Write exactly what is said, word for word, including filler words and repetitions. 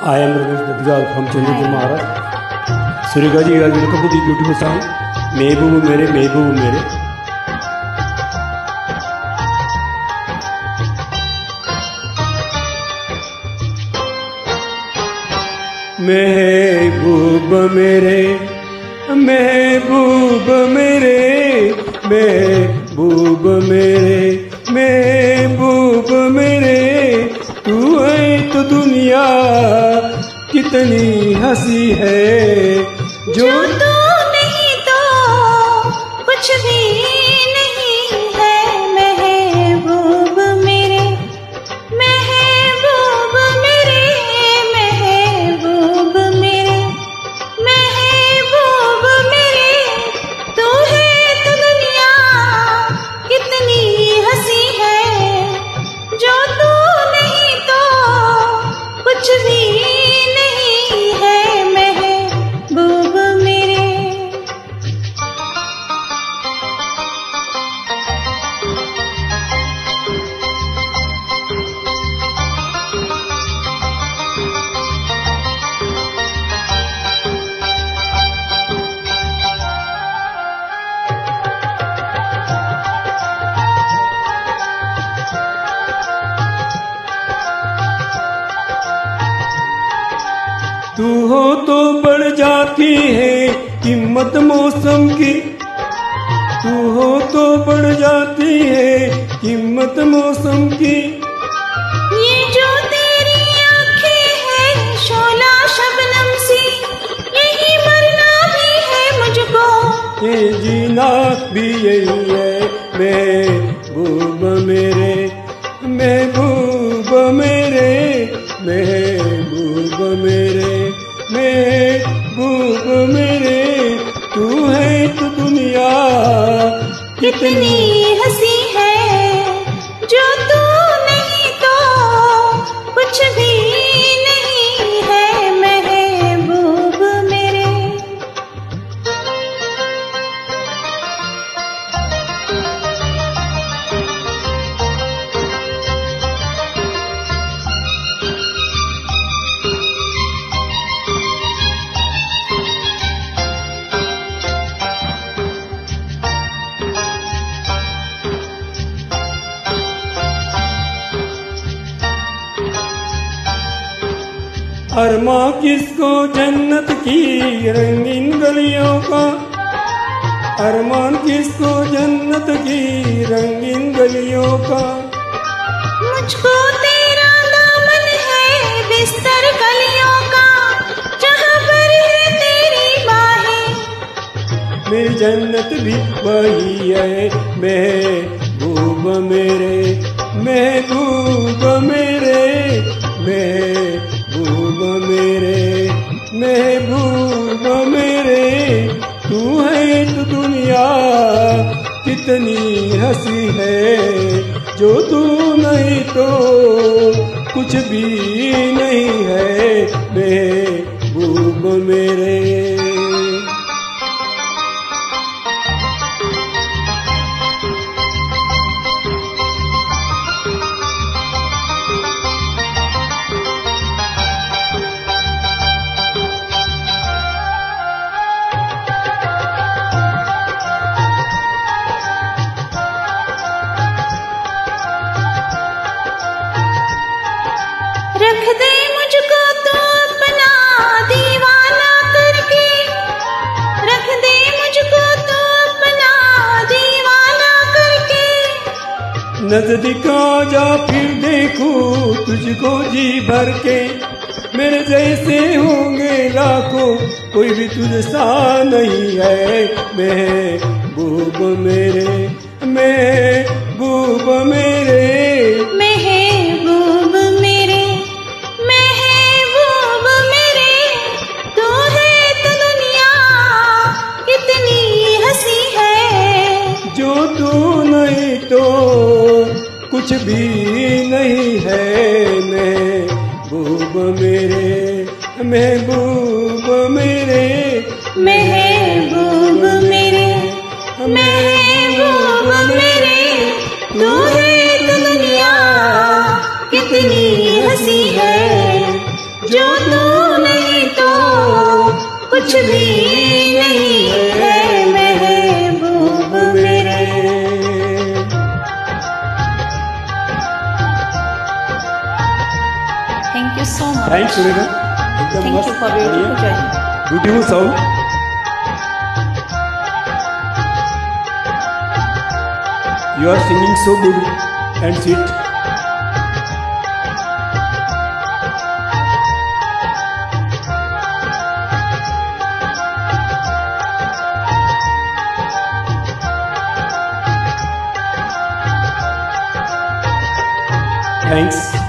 I am Ramesh Dadgal from Chandrapur, Maharashtra. Surika ji, you are welcome to the beautiful song Mehboob Mere Mehboob Mere. महबूब मेरे महबूब मेरे महबूब मेरे महबूब मेरे तू है तो दुनिया कितनी हंसी है जो तू नहीं तो कुछ भी नहीं है महबूब मेरे महबूब मेरे महबूब मेरे महबूब मेरे तू है तो दुनिया कितनी हंसी है जो तू नहीं तो कुछ भी नहीं है महबूब मेरे। तू हो तो बढ़ जाती है कीमत मौसम की तू हो तो बढ़ जाती है कीमत मौसम की ये जो तेरी आंखें हैं शोला शबनम सी यही मरना भी है मुझको ये जीना भी यही है महबूब मेरे महबूब मेरे महबूब मेरे महबूब मेरे तू है तो दुनिया कितनी हंसी है जो तू नहीं तो कुछ भी नहीं है महबूब मेरे। अरमा किसको जन्नत की रंगीन गलियों का अरमान किसको जन्नत की रंगीन गलियों का मुझको तेरा दामन है बिस्तर गलियों का जहाँ पर है तेरी बाहें मेरी जन्नत भी वही है महबूब मेरे महबूब मेरे महबूब मेरे महबूब मेरे तू है तो दुनिया कितनी हंसी है जो तू नहीं तो कुछ भी नहीं है महबूब मेरे। रख दे मुझको तो अपना दीवाना करके रख दे मुझको तो अपना दीवाना करके नजदीक आ जा फिर देखूं तुझको जी भर के मेरे जैसे होंगे लाखों कोई भी तुझसा नहीं है महबूब मेरे महबूब मेरे महबूब मेरे महबूब मेरे तू है तो दुनिया कितनी हंसी है जो तू नहीं तो कुछ भी नहीं है महबूब मेरे महबूब मेरे महबूब मेरे महबूब मेरे तू है तो दुनिया कितनी हंसी है जो तू नहीं तो कुछ भी नहीं है महबूब मेरे। Thank you so much. Thanks Surekha, एकदम थैंक मस्त, you for beautiful joining. Beautiful sound. You are singing so good and sweet. Thanks.